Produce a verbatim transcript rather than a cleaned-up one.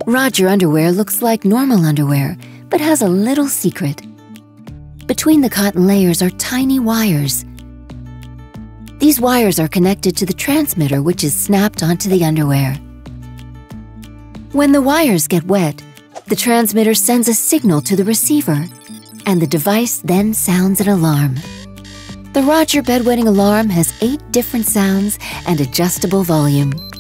Rodger underwear looks like normal underwear, but has a little secret. Between the cotton layers are tiny wires. These wires are connected to the transmitter, which is snapped onto the underwear. When the wires get wet, the transmitter sends a signal to the receiver, and the device then sounds an alarm. The Rodger Bedwetting alarm has eight different sounds and adjustable volume.